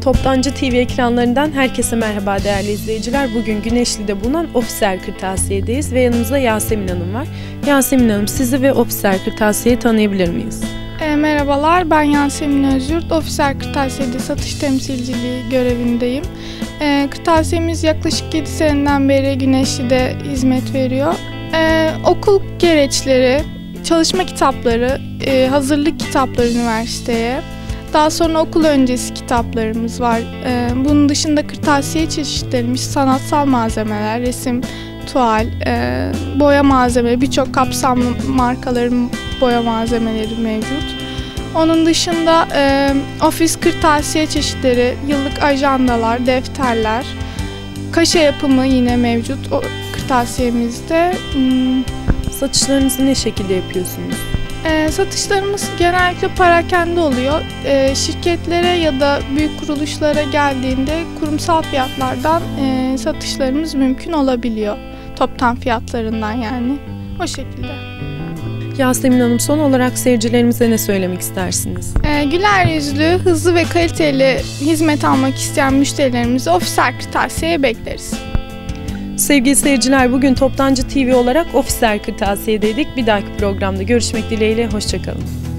Toptancı TV ekranlarından herkese merhaba değerli izleyiciler. Bugün Güneşli'de bulunan Officer Kırtasiye'deyiz ve yanımızda Yasemin Hanım var. Yasemin Hanım, sizi ve Officer Kırtasiye'yi tanıyabilir miyiz? Merhabalar, ben Yasemin Özyurt. Officer Kırtasiye'de satış temsilciliği görevindeyim. Kırtasiyemiz yaklaşık 7 seneden beri Güneşli'de hizmet veriyor. Okul gereçleri, çalışma kitapları, hazırlık kitapları üniversiteye. Daha sonra okul öncesi kitaplarımız var. Bunun dışında kırtasiye çeşitlerimiz, sanatsal malzemeler, resim, tuval, boya malzemeleri, birçok kapsamlı markaların boya malzemeleri mevcut. Onun dışında ofis kırtasiye çeşitleri, yıllık ajandalar, defterler, kaşe yapımı yine mevcut o kırtasiyemizde. Satışlarınızı ne şekilde yapıyorsunuz? Satışlarımız genellikle perakende oluyor. Şirketlere ya da büyük kuruluşlara geldiğinde kurumsal fiyatlardan satışlarımız mümkün olabiliyor. Toptan fiyatlarından yani. O şekilde. Yasemin Hanım, son olarak seyircilerimize ne söylemek istersiniz? Güler yüzlü, hızlı ve kaliteli hizmet almak isteyen müşterilerimizi Officer Kırtasiye'ye bekleriz. Sevgili seyirciler, bugün Toptancı TV olarak Officer Kırtasiye'deydik. Bir dahaki programda görüşmek dileğiyle, hoşça kalın.